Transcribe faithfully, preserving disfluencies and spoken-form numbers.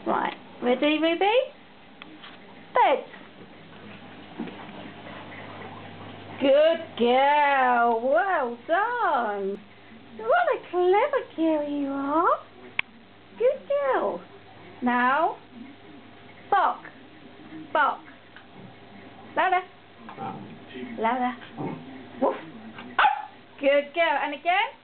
Right, ready, Ruby? Bed. Good girl. Well done. What a clever girl you are. Good girl. Now, bark. Bark. Louder. Louder. Woof. Good girl. And again.